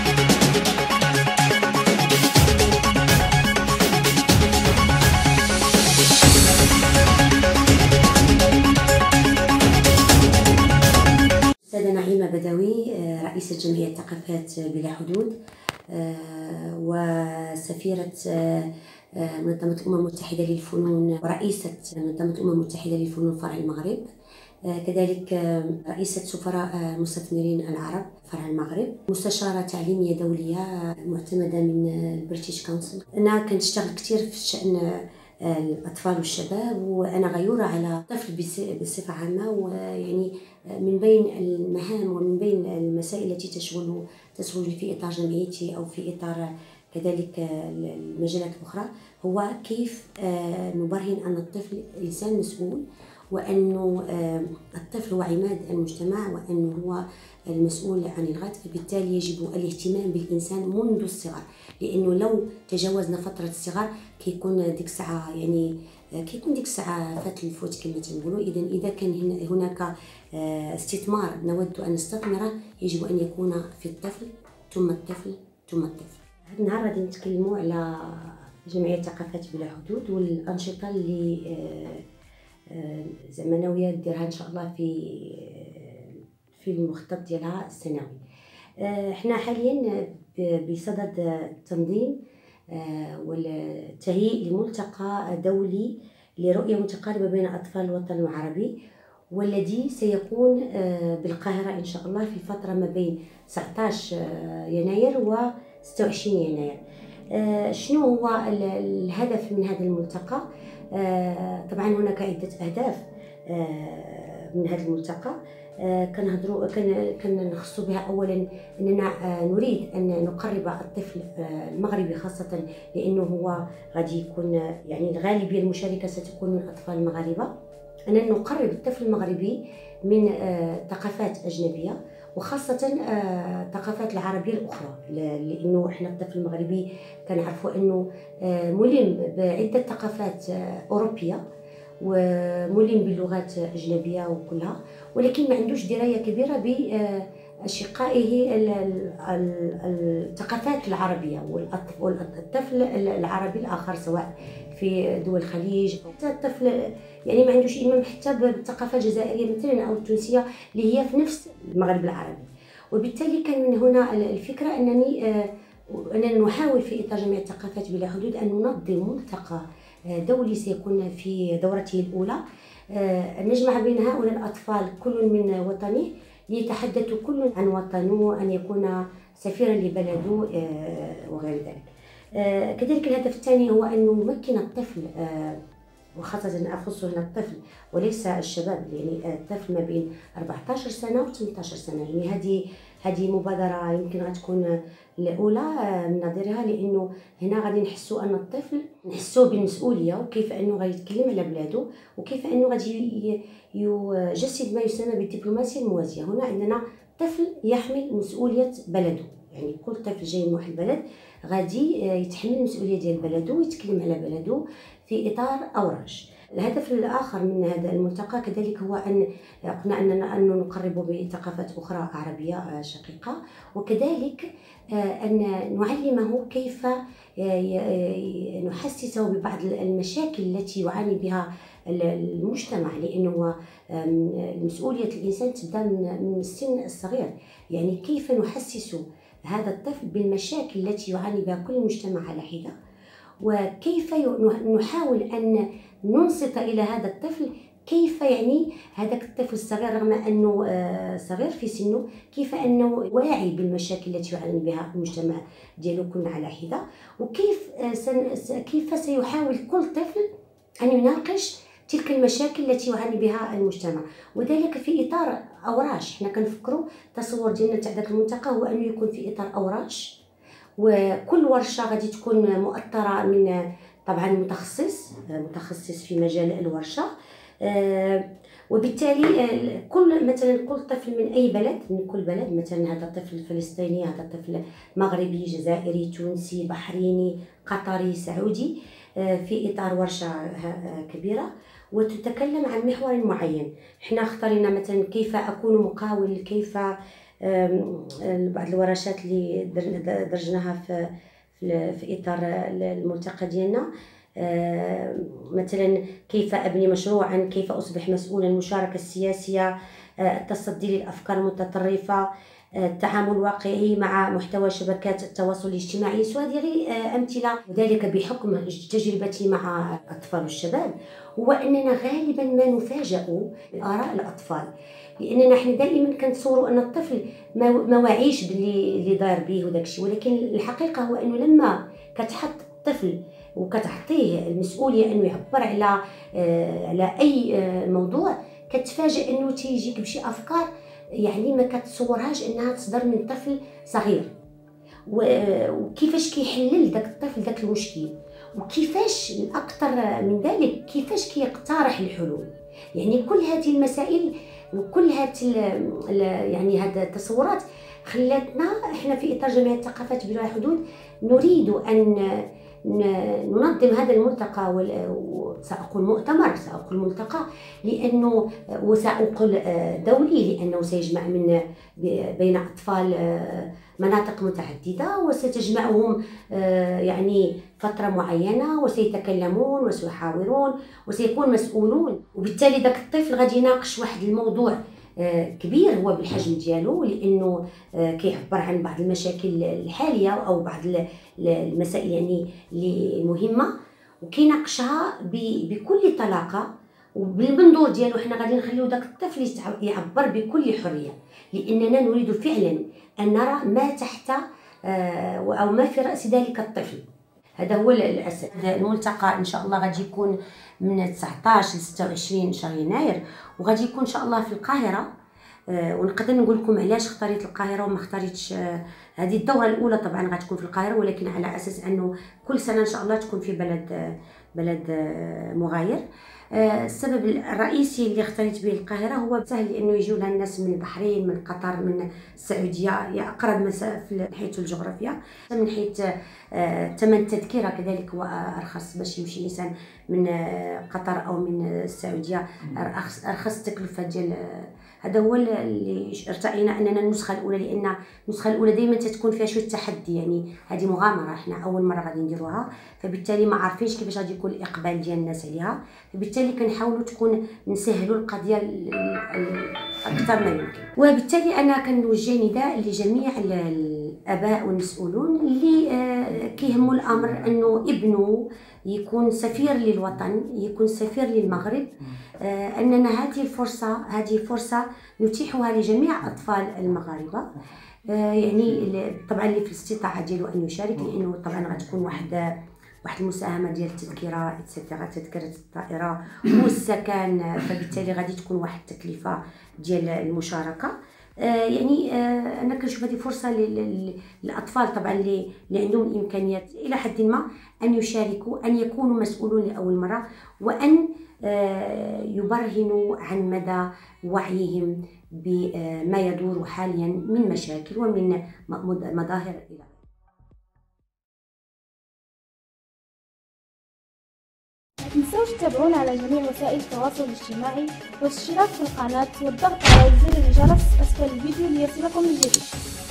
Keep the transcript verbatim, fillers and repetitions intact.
بدوي، رئيسة جمعية ثقافات بلا حدود وسفيرة منظمة الأمم المتحدة للفنون ورئيسة منظمة الأمم المتحدة للفنون فرع المغرب، كذلك رئيسة سفراء المستثمرين العرب فرع المغرب، مستشارة تعليمية دولية معتمدة من البريتيش كونسل. أنا كنشتغل كثير في شأن الأطفال والشباب، وأنا غيورة على الطفل بصفة عامة، ويعني من بين المهام ومن بين المسائل التي تشغل تشغل في إطار جمعيتي أو في إطار كذلك المجالات الأخرى هو كيف نبرهن أن الطفل إنسان مسؤول، وأنه الطفل هو عماد المجتمع، وأنه هو المسؤول عن الغد. فبالتالي يجب الاهتمام بالإنسان منذ الصغر، لأنه لو تجاوزنا فترة الصغر كيكون ديك الساعة يعني كيكون ديك الساعة فات الفوت كما تنقولوا. إذا إذا كان هناك استثمار نود أن نستثمره يجب أن يكون في الطفل ثم الطفل ثم الطفل. هذا النهار غادي نتكلموا على جمعية ثقافات بلا حدود والأنشطة اللي زعما ناوية ديرها إن شاء الله في في المخطط ديالها السنوي. احنا حاليا بصدد التنظيم والتهيئ لملتقى دولي لرؤية متقاربة بين أطفال الوطن العربي، والذي سيكون بالقاهرة إن شاء الله في الفترة ما بين تسعة عشر يناير و ستة وعشرين يناير. شنو هو الهدف من هذا الملتقى؟ طبعا هناك عدة أهداف من هذا الملتقى كنهضروا كنخصوا بها. اولا اننا نريد ان نقرب الطفل المغربي، خاصه لانه هو غادي يكون يعني الغالبيه المشاركه ستكون من اطفال المغاربه، اننا نقرب الطفل المغربي من ثقافات اجنبيه، وخاصه الثقافات العربيه الاخرى، لانه احنا الطفل المغربي كنعرفوا انه ملم بعده ثقافات اوروبيه وملم باللغات أجنبية وكلها، ولكن ما عندوش دراية كبيرة بأشقائه الثقافات العربية والطفل العربي الآخر سواء في دول الخليج. الطفل يعني ما عندوش إمام حتى بالثقافة الجزائرية مثلا أو التونسية اللي هي في نفس المغرب العربي. وبالتالي كان من هنا الفكرة أنني أننا نحاول في إطار جمعية ثقافات بلا حدود أن ننظم ملتقى دولي سيكون في دورته الأولى، نجمع بين هؤلاء الأطفال كل من وطنه ليتحدثوا كل عن وطنه، أن يكون سفيرا لبلده وغير ذلك. كذلك الهدف الثاني هو أن نمكن الطفل، وخاصة أخص هنا الطفل وليس الشباب، يعني الطفل ما بين أربعة عشر سنة و ثمانية عشر سنة. يعني هذه هذه مبادرة يمكن غتكون الأولى من نظيرها، لأنه هنا غادي نحسوا أن الطفل نحسوا بالمسؤولية، وكيف أنه غادي يتكلم على بلاده، وكيف أنه غادي يجسد ما يسمى بالدبلوماسية الموازية. هنا عندنا طفل يحمل مسؤولية بلده، يعني كل طفل جاي من واحد البلد غادي يتحمل المسؤولية ديال بلده ويتكلم على بلده في إطار أوراش. الهدف الآخر من هذا الملتقى كذلك هو أن قلنا أننا أن نقرب بثقافات أخرى عربية شقيقة، وكذلك أن نعلمه كيف نحسسه ببعض المشاكل التي يعاني بها المجتمع، لأنه مسؤولية الإنسان تبدأ من السن الصغير. يعني كيف نحسس هذا الطفل بالمشاكل التي يعاني بها كل المجتمع على حدة، وكيف نحاول أن ننصت إلى هذا الطفل، كيف يعني هذاك الطفل الصغير رغم أنه صغير في سنه كيف أنه واعي بالمشاكل التي يعاني بها المجتمع ديالو كلنا على حدة، وكيف كيف سيحاول كل طفل أن يناقش تلك المشاكل التي يعاني بها المجتمع، وذلك في إطار أوراش. حنا كنفكروا التصور ديالنا تاع ذاك الملتقى هو أنه يكون في إطار أوراش، وكل ورشة غادي تكون مؤطرة من طبعا متخصص متخصص في مجال الورشة، وبالتالي كل مثلا كل طفل من أي بلد، من كل بلد، مثلا هذا طفل فلسطيني، هذا طفل مغربي، جزائري، تونسي، بحريني، قطري، سعودي، في إطار ورشة كبيرة وتتكلم عن محور معين. احنا اختارنا مثلا كيف أكون مقاول، كيف بعض الورشات اللي درجناها في في اطار الملتقى ديالنا، مثلا كيف ابني مشروعا، كيف اصبح مسؤولا، المشاركه السياسيه، التصدي للافكار المتطرفه، التعامل الواقعي مع محتوى شبكات التواصل الاجتماعي. وهذه غير امثله. وذلك بحكم تجربتي مع الاطفال والشباب هو اننا غالبا ما نفاجأ باراء الاطفال، لاننا حنا دائما كنتصوروا ان الطفل ما واعيش باللي اللي داير به وداك الشيء، ولكن الحقيقه هو انه لما كتحط الطفل وكتعطيه المسؤوليه انه يعبر على على اي موضوع، كتفاجئ انه تيجيك بشي افكار يعني ما كتصورهاش انها تصدر من طفل صغير، وكيفاش كيحلل داك الطفل داك المشكل، وكيفاش الاكثر من ذلك كيفاش كيقترح الحلول. يعني كل هذه المسائل وكل هذه يعني هذه التصورات خلاتنا احنا في اطار جمعيه الثقافات بلا حدود نريد ان ننظم هذا الملتقى، وسأقول مؤتمر، سأقول ملتقى، لأنه وسأقول دولي، لأنه سيجمع من بين أطفال مناطق متعددة، وستجمعهم يعني فترة معينة، وسيتكلمون وسيحاورون وسيكون مسؤولون، وبالتالي ذاك الطفل غادي يناقش واحد الموضوع كبير هو بالحجم ديالو، لانه كيعبر عن بعض المشاكل الحاليه او بعض المسائل يعني اللي مهمه، وكيناقشها بكل طلاقه وبالمنظور ديالو. حنا غادي نخليو داك الطفل يعبر بكل حريه، لاننا نريد فعلا ان نرى ما تحت او ما في راس ذلك الطفل. هذا هو الاساس. الملتقى ان شاء الله غادي يكون من تسعطاش ل ستة وعشرين شهر يناير، وغادي يكون ان شاء الله في القاهره. آه ونقدر نقول لكم علاش اختاريت القاهره وما اختاريتش آه هذه الدوره الاولى. طبعا غتكون في القاهره، ولكن على اساس انه كل سنه ان شاء الله تكون في بلد آه بلد آه مغاير. آه السبب الرئيسي اللي اختاريت به القاهره هو سهل لانه يجوا لها الناس من البحرين، من قطر، من السعوديه، هي اقرب مسافه من حيث الجغرافيا، من حيث آه ثمن التذكره كذلك هو ارخص باش يمشي الانسان من آه قطر او من السعوديه، ارخص ارخص تكلفه ديال آه هذا هو اللي ارتئينا اننا النسخه الاولى، لان النسخه الاولى دائما تتكون فيها شويه تحدي، يعني هذه مغامره احنا اول مره غادي نديروها، فبالتالي ما عارفينش كيفاش غادي يكون الاقبال ديال الناس عليها، فبالتالي كنحاولوا تكون نسهلوا القضيه اكثر ما يمكن. وبالتالي انا كنوجه نداء لجميع الاباء والمسؤولون اللي كيهموا الامر انه ابنه يكون سفير للوطن، يكون سفير للمغرب، اننا هذه الفرصه هذه فرصه نتيحها لجميع اطفال المغاربه، يعني طبعا اللي في الاستطاعه ديالو ان يشارك، لانه طبعا غتكون واحد واحد المساهمه ديال التذكره اتسيتيرا، تذكره الطائره والسكن، فبالتالي غادي تكون واحد التكلفه ديال المشاركه. آه يعني آه انا كنشوف هذه فرصه للاطفال طبعا اللي اللي عندهم الامكانيات الى حد ما ان يشاركوا، ان يكونوا مسؤولون لاول مره، وان آه يبرهنوا عن مدى وعيهم بما يدور حاليا من مشاكل ومن مظاهر الى ما تنسوش تتابعونا على جميع وسائل التواصل الاجتماعي والاشتراك في القناة والضغط على زر الجرس أسفل الفيديو ليصلكم الجديد.